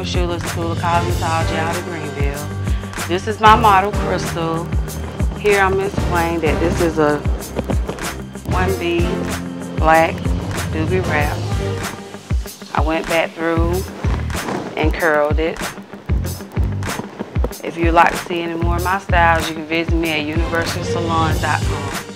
from Shuler School of Cosmetology out of Greenville. This is my model, Crystal. Here I'm explaining that this is a 1B black doobie wrap. I went back through and curled it. If you'd like to see any more of my styles, you can visit me at universalsalons.com.